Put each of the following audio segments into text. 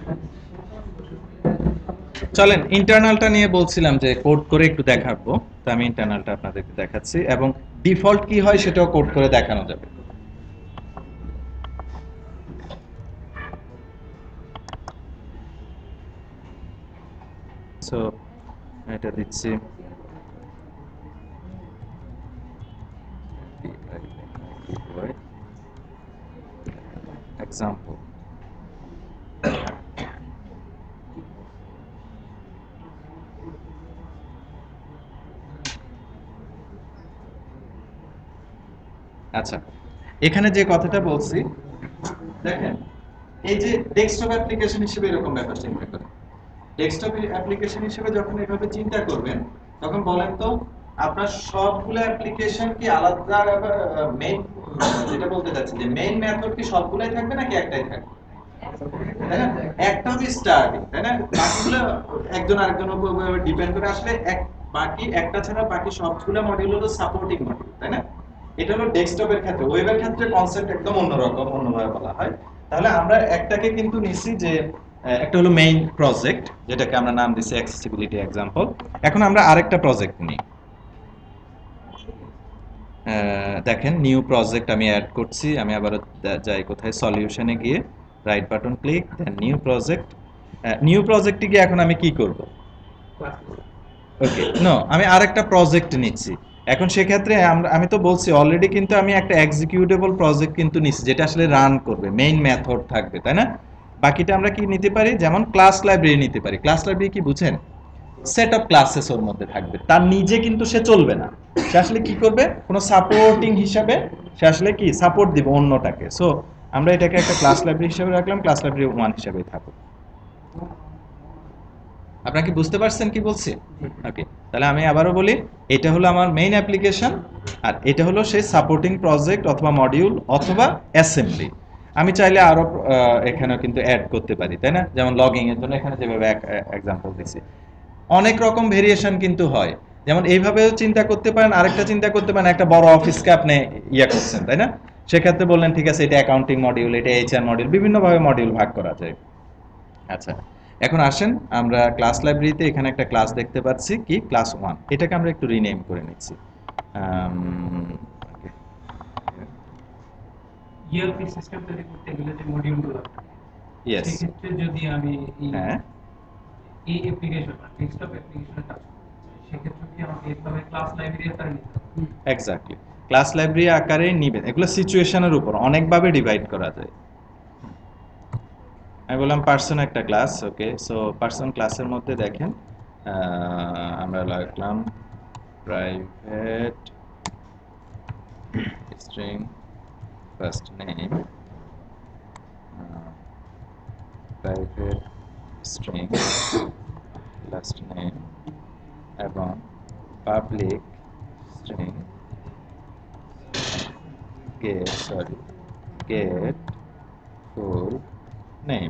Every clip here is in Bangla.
চলেন ইন্টারনালটা নিয়ে বলছিলাম যে কোড করে একটু দেখাবো, তো আমি ইন্টারনালটা আপনাদেরকে দেখাচ্ছি এবং ডিফল্ট কি হয় সেটাও কোড করে দেখানো যাবে। সো এটা দিচ্ছি এক্সাম্পল। আচ্ছা, এখানে যে কথাটা বলছি দেখেন, এই যে ডেস্কটপ অ্যাপ্লিকেশন হিসেবে এরকম ব্যাপার চিন্তা করেন। ডেস্কটপ অ্যাপ্লিকেশন হিসেবে যখন এভাবে চিন্তা করবেন, তখন বলেন তো আপনার সবগুলো অ্যাপ্লিকেশন কি আলাদা, মেইন যেটা বলতে চাচ্ছি যে মেইন মেথড কি সবগুলাই থাকবে নাকি একটাই থাকবে? তাই না? একটা হচ্ছে স্টার্টিং, তাই না? বাকিগুলো একজন আরেকজনের উপর ডিপেন্ড করে, আসলে এক বাকি একটা ছাড়া বাকি সবগুলো মডিউল হলো সাপোর্টিং মডিউল, তাই না? এটা হলো ডেস্কটপের ক্ষেত্রে। ওয়েবের ক্ষেত্রে কনসেপ্ট একদম অন্যরকম, অন্যভাবে বলা হয়। তাহলে আমরা একটাকে কিন্তু নিছি যে একটা হলো মেইন প্রজেক্ট, যেটাকে আমরা নাম দিছি অ্যাক্সেসিবিলিটি এক্সাম্পল। এখন আমরা আরেকটা প্রজেক্ট নিই। দেখেন নিউ প্রজেক্ট আমি অ্যাড করছি। আমি আবার যাই কোথায়, সলিউশনে গিয়ে right button click, then new project. New প্রজেক্টে গিয়ে এখন আমি কি করব? ওকে, নো, আমি আরেকটা প্রজেক্ট নিচ্ছি। এখন সেক্ষেত্রে আমি তো বলছি অলরেডি কিন্তু আমি একটা এক্সিকিউটেবল প্রজেক্ট কিন্তু নিচ্ছি, যেটা আসলে রান করবে, মেইন মেথড থাকবে, তাই না? বাকিটা আমরা কি নিতে পারি, যেমন ক্লাস লাইব্রেরি নিতে পারি। ক্লাস লাইব্রেরি কি বুঝেন? সেট অফ ক্লাসেস ওর মধ্যে থাকবে, তার নিজে কিন্তু সে চলবে না। সে আসলে কি করবে, কোনো সাপোর্টিং হিসাবে সে আসলে কি সাপোর্ট দিবে অন্যটাকে। সো আমরা এটাকে একটা ক্লাস লাইব্রেরি হিসেবে রাখলাম, ক্লাস লাইব্রেরি 1 হিসেবে থাকুক। আপনারা কি বুঝতে পারছেন কি বলছি? ওকে, তাহলে আমি আবারও বলি, এটা হলো আমার মেইন অ্যাপ্লিকেশন, আর এটা হলো সেই সাপোর্টিং প্রজেক্ট অথবা মডিউল অথবা অ্যাসেম্বলি। আমি চাইলে আরো এখানেও কিন্তু অ্যাড করতে পারি, তাই না? যেমন লগইং এর জন্য এখানে যেভাবে এক্সাম্পল দিছি, অনেক রকম ভেরিয়েশন কিন্তু হয়। যেমন এইভাবেও চিন্তা করতে পারেন, আরেকটা চিন্তা করতে পারেন, একটা বড় অফিসকে আপনি ইয়ে করছেন, তাই না? সেক্ষেত্রে বললেন ঠিক আছে, এটা অ্যাকাউন্টিং মডিউল, এটা এইচআর মডিউল, বিভিন্নভাবে মডিউল ভাগ করা যায়। আচ্ছা, এখন আসেন আমরা ক্লাস লাইব্রেরিতে এখানে একটা ক্লাস দেখতে পাচ্ছি, কি ক্লাস 1। এটাকে আমরা একটু রিনেম করে নিচ্ছি। ওকে, ইআরপি সিস্টেম তৈরি করতে গেলে যে মডিউলগুলো ইয়েস, সেই ক্ষেত্রে যদি আমি হ্যাঁ, এই অ্যাপ্লিকেশন বা ডেস্কটপ অ্যাপ্লিকেশনে কাজ করতে চাই, সেক্ষেত্রে কি আমাকে এভাবে ক্লাস লাইব্রেরি আকারে নিতে হবে? এক্স্যাক্টলি। ক্লাস লাইব্রেরি আকারে নিবেন, এগুলো সিচুয়েশনের উপর অনেকভাবে ডিভাইড করা যায়। আমি বললাম পার্সন একটা ক্লাস, ওকে। সো পার্সন ক্লাসের মধ্যে দেখেন আমরা লিখলাম private string first name, private string last name এবং public string get full name।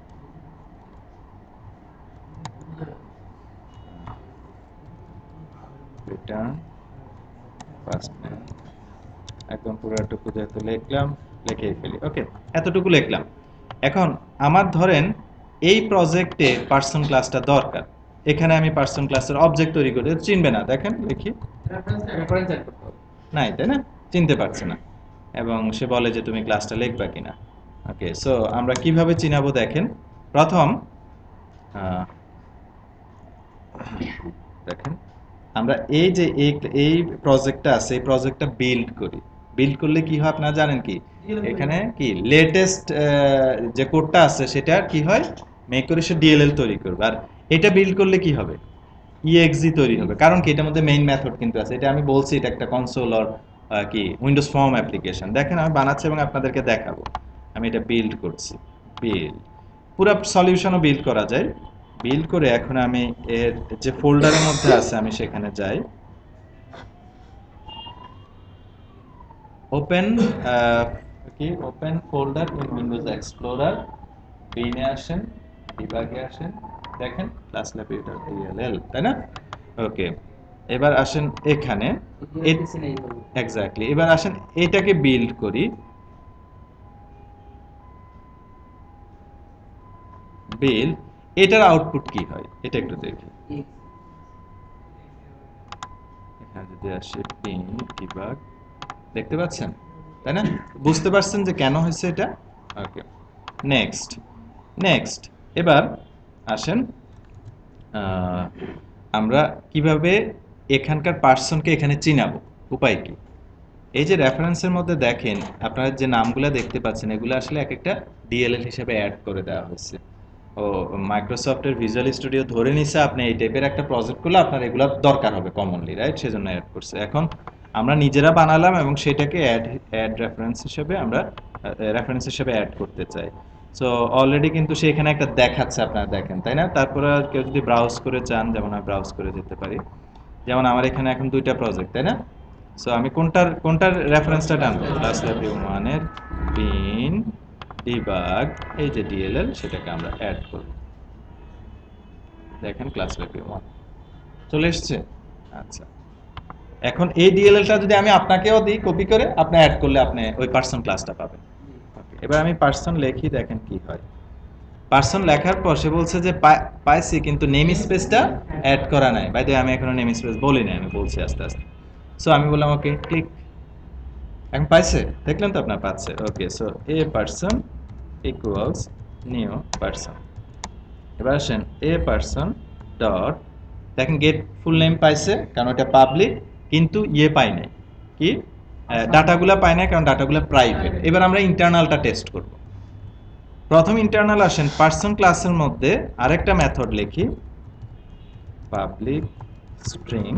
return first name, একদম পুরোটুকু যেহেতু লিখলাম, লিখেই ফেলি। ওকে, এতটুকু লিখলাম। এখন আমার ধরেন এই প্রজেক্টে পার্সন ক্লাসটা দরকার, এখানে আমি পার্সন ক্লাসের অবজেক্ট তৈরি করে চিনবে না, দেখেন লিখি, নাই, তাই না? চিনতে পারছে না, এবং সে বলে যে তুমি ক্লাসটা লিখবা কিনা। ওকে, সো আমরা কিভাবে চিনাবো দেখেন। প্রথম দেখেন, আমরা এই যে এই প্রজেক্টটা আছে, এই প্রজেক্টটা বিল্ড করি। বিল্ড করলে কি হয় আপনারা জানেন কি, এখানে কি লেটেস্ট যে কোডটা আছে সেটা কি হয়, মেক করে সে ডিএলএল তৈরি করবে। আর এটা বিল্ড করলে কি হবে, ইএক্সি তৈরি হবে। কারণ কি, এটার মধ্যে মেইন মেথড কিন্তু আছে। এটা আমি বলছি এটা একটা কনসোল অর কি উইন্ডোজ ফর্ম অ্যাপ্লিকেশন। দেখেন আমি বানাচ্ছি এবং আপনাদেরকে দেখাবো। আমি এটা বিল্ড করছি, বিল্ড, পুরো সলিউশনও বিল্ড করা যায়। বিল্ড করে এখন আমি এর যে ফোল্ডারের মধ্যে আছে আমি সেখানে যাই, ওপেন কি open folder in Windows explorer, বিনে আসেন, ডিবাগে আসেন, দেখেন ক্লাস ল্যাবরেটরি ডিএলএল, তাই না? ওকে, এবার আসেন এখানে, এক্স্যাক্টলি, এবার আসেন এটাকে বিল্ড করি। বিল, এটার আউটপুট কি হয় এটা একটু দেখি। এখানে যদি আসে পিন ডিবাগ, দেখতে পাচ্ছেন তাই না? বুঝতে পারছেন যে কেন হয়েছে এটা? Okay, next next. এবার আসেন আমরা কিভাবে এখানকার পার্সনকে এখানে চিনাবো, উপায় কি? এই যে রেফারেন্সের মধ্যে দেখেন আপনারা যে নামগুলো দেখতে পাচ্ছেন এগুলো আসলে এক একটা ডিএলএল হিসেবে অ্যাড করে দেওয়া হয়েছে। ও মাইক্রোসফটের ভিজুয়াল স্টুডিও ধরে নিছে আপনি এই টাইপের একটা প্রজেক্ট করলে আপনার এগুলো দরকার হবে কমনলি, রাইট? সেজন্য অ্যাড করছে। এখন আমরা নিজেরা বানালাম এবং সেটাকে অ্যাড রেফারেন্স হিসেবে আমরা রেফারেন্স হিসেবে অ্যাড করতে চাই। সো অলরেডি কিন্তু সেখানে একটা দেখাচ্ছে, আপনারা দেখেন তাই না? তারপরে কেউ যদি ব্রাউজ করে চান, যেমন আমি ব্রাউজ করে যেতে পারি, যেমন আমার এখানে এখন 2টা প্রজেক্ট তাই না? সো আমি কোনটার রেফারেন্সটা টানবো? ক্লাস লাইব্রেরি 1 এর পিন ডিবাগ, এই যে ডিএলএল সেটাকে আমরা অ্যাড করব। দেখেন ক্লাস লাইব্রেরি 1 চলে এসেছে। আচ্ছা, এখন এই ডিএলএলটা যদি আমি আপনাকেও দিই কপি করে, আপনি অ্যাড করলে আপনি ওই পার্সন ক্লাসটা পাবেন। ওকে, এবার আমি পার্সন লিখি, দেখেন কি হয়। পার্সন লেখার পর সে বলছে যে পাইছি কিন্তু নেম স্পেসটা অ্যাড করা নাই। বাই দ্য আমি এখনো নেম স্পেস বলি না, আমি বলছি আস্তে আস্তে। সো আমি বললাম ওকে, ক্লিক। এখন পাইছে, দেখলেন তো আপনার পাচ্ছে। Okay, so a person equals new person. এবার আসেন এ পার্সন ডট, দেখেন গেট ফুল নেম পাইছে কারণ এটা পাবলিক, কিন্তু ইয়ে পাই নাই, কি ডাটাগুলা পাই নাই কারণ ডাটাগুলা প্রাইভেট। এবার আমরা ইন্টারনালটা টেস্ট করব। প্রথম ইন্টারনাল আসেন পার্সন ক্লাসের মধ্যে আরেকটা মেথড লিখি, পাবলিক স্ট্রিং।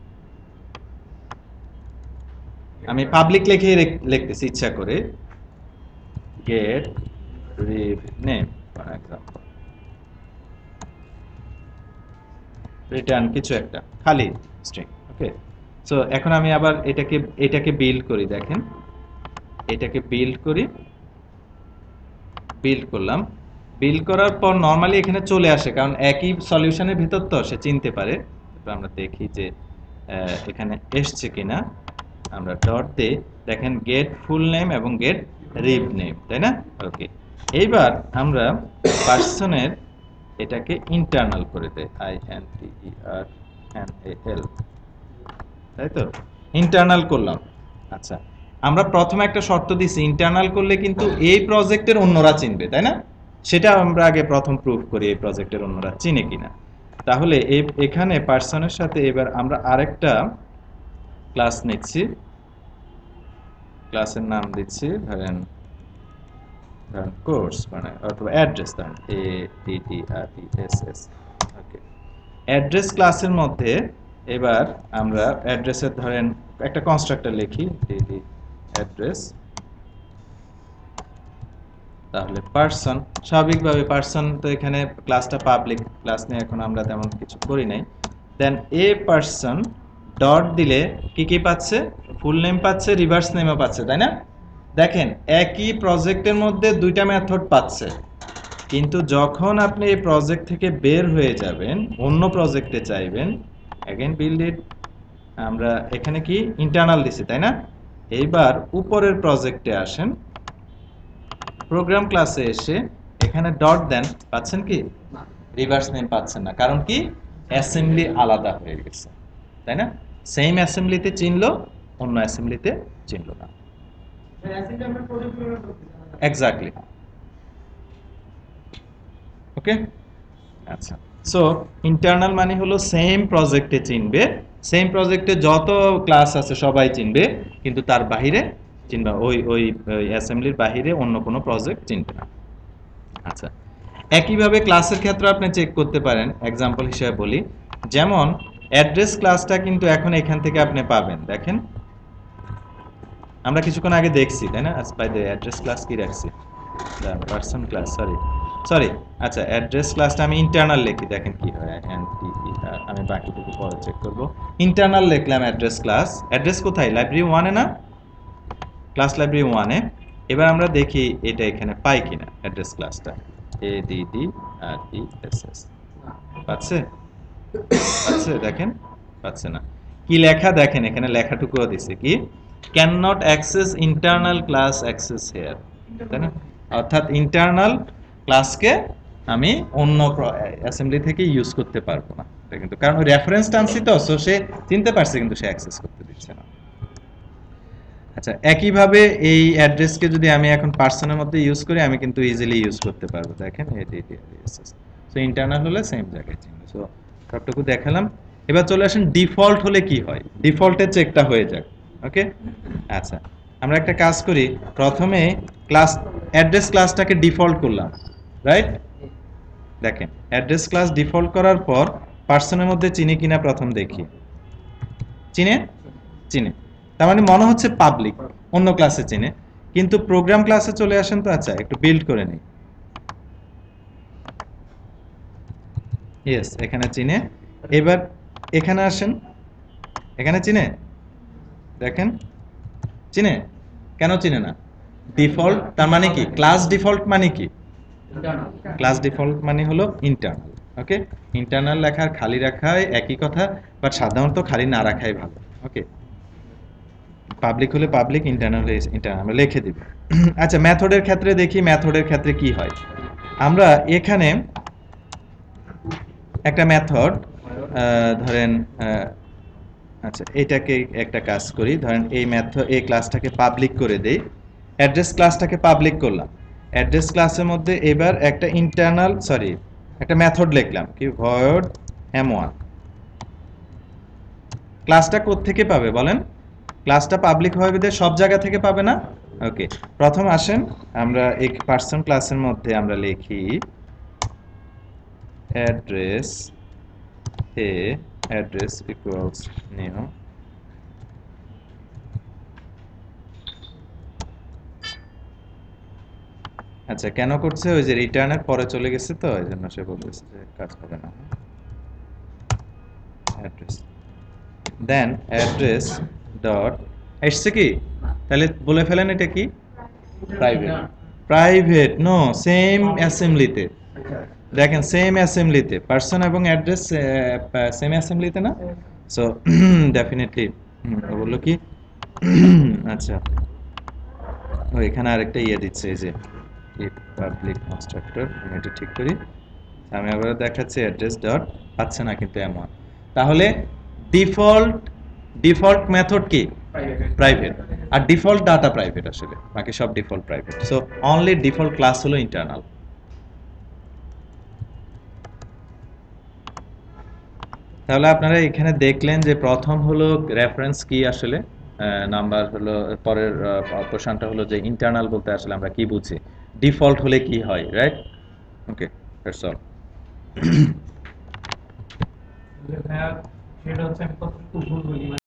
আমি পাবলিক লিখেই লিখতেছি ইচ্ছা করে, get rev name for example, return কিছু একটা খালি স্ট্রিং। ওকে, সো এখন আমি আবার এটাকে বিল্ড করি। দেখেন এটাকে বিল্ড করি, বিল্ড করলাম। বিল্ড করার পর নরমালি এখানে চলে আসে কারণ একই সলিউশনের ভিতর তো সে চিনতে পারে। আমরা দেখি যে এখানে এসছে কিনা। আমরা ডট দিয়ে দেখেন গেট ফুল নেম এবং গেট রিভ নেম, তাই না? ওকে, এইবার আমরা পার্সনের এটাকে ইন্টারনাল করে দেয়, INTERNAL, তাই তো? ইন্টারনাল করলাম। আচ্ছা, আমরা প্রথমে একটা শর্ত দিছি, ইন্টারনাল করলে কিন্তু এই প্রজেক্টের অন্যরা চিনবে, তাই না? সেটা আমরা আগে প্রথম প্রুফ করি এই প্রজেক্টের অন্যরা চিনে কিনা। তাহলে এখানে পার্সনের সাথে এবার আমরা আরেকটা ক্লাস নিচ্ছি, ক্লাসের নাম দিচ্ছি ধরেন কোর্স, মানে অথবা অ্যাড্রেস, ধরেন ADDRESS। ওকে, অ্যাড্রেস ক্লাসের মধ্যে এবার আমরা অ্যাড্রেসের ধরেন একটা কনস্ট্রাক্টর লিখি, DD অ্যাড্রেস। তাহলে পার্সন, স্বাভাবিকভাবে পার্সন তো এখানে ক্লাসটা পাবলিক ক্লাস নিয়ে এখন আমরা তেমন কিছু করি নাই। দেন এ পার্সন ডট দিলে কি কি পাচ্ছে? ফুল নেম পাচ্ছে, রিভার্স নেমও পাচ্ছে, তাই না? দেখেন একই প্রজেক্টের মধ্যে 2টা মেথড পাচ্ছে, কিন্তু যখন আপনি এই প্রজেক্ট থেকে বের হয়ে যাবেন, অন্য প্রজেক্টে চাইবেন, অ্যাগেন বিল্ড ইট, আমরা এখানে কি ইন্টারনাল দিছি, তাই না? এইবার উপরের প্রজেক্টে আসেন, প্রোগ্রাম ক্লাসে এসে এখানে ডট দেন, পাচ্ছেন কি? রিভার্স নেম পাচ্ছেন না, কারণ কি? অ্যাসেম্বলি আলাদা হয়ে গেছে, তাই না? সেম অ্যাসেম্বলিতে চিনলো, অন্য অ্যাসেম্বলিতে চিনলো না। এক্স্যাক্টলি। ওকে, আচ্ছা, সো ইন্টারনাল মানে হলো সেম প্রজেক্টে চিনবে, সেম প্রজেক্টে যত ক্লাস আছে সবাই চিনবে, কিন্তু তার বাইরে চিনবে, ওই অ্যাসেম্বলির বাইরে অন্য কোনো প্রজেক্ট চিনবে না। আচ্ছা, একইভাবে ক্লাসের ক্ষেত্রে আপনি চেক করতে পারেন, এক্সাম্পল হিসেবে বলি, যেমন অ্যাড্রেস ক্লাসটা কিন্তু এখন এখান থেকে আপনি পাবেন। দেখেন আমরা কিছুক্ষণ আগে দেখছি, তাই না? বাই দ্য অ্যাড্রেস ক্লাস কি রাখছি? Person class, sorry. আচ্ছা, অ্যাড্রেস ক্লাসটা আমি ইন্টারনাল লিখি, দেখেন কি হয়। আমি বাকিটুকু পরে চেক করব। ইন্টারনাল লিখলাম অ্যাড্রেস ক্লাস। অ্যাড্রেস কোথায়? লাইব্রেরি 1 এ না? ক্লাস লাইব্রেরি 1 এ। এবার আমরা দেখি এটা এখানে পাই কিনা অ্যাড্রেস ক্লাসটা, ADDRESS পাচ্ছে? দেখেন পাচ্ছে না। কি লেখা দেখেন, এখানে লেখাটুকুও দিছে কি, can not access internal class access here, তাই না? অর্থাৎ ইন্টারনাল ক্লাসকে আমি অন্য অ্যাসেম্বলি থেকে ইউজ করতে পারবো না, এটা কিন্তু কারণ রেফারেন্স টানছি তো, সো সে চিনতে পারছে কিন্তু সে অ্যাক্সেস করতে দিচ্ছে না। আচ্ছা, একইভাবে এই অ্যাড্রেসকে যদি আমি এখন পার্সনের মধ্যে ইউজ করি, আমি কিন্তু ইজিলি ইউজ করতে পারবো। দেখেন সো ইন্টারনাল হলে সেম জায়গায় চিনবে। সো সবটুকু দেখালাম। এবার চলে আসেন ডিফল্ট হলে কি হয়, ডিফল্টের চেকটা হয়ে যাক। ওকে, আচ্ছা আমরা একটা কাজ করি, প্রথমে ক্লাস অ্যাড্রেস ক্লাসটাকে ডিফল্ট করলাম, রাইট? দেখেন অ্যাড্রেস ক্লাস ডিফল্ট করার পর পার্সনের মধ্যে চিনি কিনা প্রথম দেখি। চিনে? চিনে। তার মানে মনে হচ্ছে পাবলিক, অন্য ক্লাসে চিনে, কিন্তু প্রোগ্রাম ক্লাসে চলে আসেন তো। আচ্ছা একটু বিল্ড করে নিই। ইয়েস, এখানে চিনে। এবার এখানে আসেন, এখানে চিনে? দেখেন চিনে। কেন চিনে না? ডিফল্ট, তার মানে কি ক্লাস ডিফল্ট মানে কি? ক্লাস ডিফল্ট মানে হলো ইন্টারনাল। ওকে, ইন্টারনাল লেখার খালি রাখায় একই কথা, বাট সাধারণত খালি না রাখাই ভালো। ওকে, পাবলিক হলে পাবলিক, ইন্টারনাল হলে ইন্টারনাল আমরা লিখে দিব। আচ্ছা মেথডের ক্ষেত্রে দেখি, মেথডের ক্ষেত্রে কি হয়। আমরা এখানে একটা মেথড ধরেন, আচ্ছা এটাকে একটা কাজ করি, ধরেন এই মেথড, এই ক্লাসটাকে পাবলিক করে দেই। অ্যাড্রেস ক্লাসটাকে পাবলিক করলাম। অ্যাড্রেস ক্লাসের মধ্যে এবার একটা ইন্টারনাল, সরি একটা মেথড লিখলাম কি, ভয়েড m1। ক্লাসটা কোত্থেকে পাবে বলেন? ক্লাসটা পাবলিক হবে বিধায় সব জায়গা থেকে পাবে না। ওকে, প্রথম আসেন আমরা এই পার্সন ক্লাসের মধ্যে আমরা লিখি address a, address equals new, আচ্ছা কেন করছে, ওই যে রিটার্নের পরে চলে গেছে তো, এই জন্য সে বলতেছে যে কাজ হবে না। অ্যাড্রেস দেন অ্যাড্রেস ডট এসছে কি, তাহলে বলে ফেলেন এটা কি, প্রাইভেট। প্রাইভেট নো, সেম অ্যাসেম্বলিতে। দেখেন সেম অ্যাসেম্বলিতে পার্সন এবং অ্যাড্রেস সেম অ্যাসেম্বলিতে না। সো ডেফিনেটলি বললো কি আচ্ছা ও এখানে আরেকটা ইয়ে দিচ্ছে, এই যে পাবলিক কনস্ট্রাক্টর, আমি এটা ঠিক করি। আমি আবার দেখাচ্ছি অ্যাড্রেস ডট, পাচ্ছে না কিন্তু এমন। তাহলে ডিফল্ট, ডিফল্ট মেথড কি, প্রাইভেট। আর ডিফল্ট ডাটা প্রাইভেট, আসলে বাকি সব default private. So only default class হলো ইন্টারনাল। তাহলে আপনারা এখানে দেখলেন যে প্রথম হলো রেফারেন্স কি, আসলে নাম্বার হলো, পরের প্রশ্নটা হলো যে ইন্টারনাল বলতে আসলে আমরা কি বুঝি, ডিফল্ট হলে কি হয়, রাইট? Okay, that's all. ভাইয়া সেটা হচ্ছে আমি কতটুকু ভুল বলি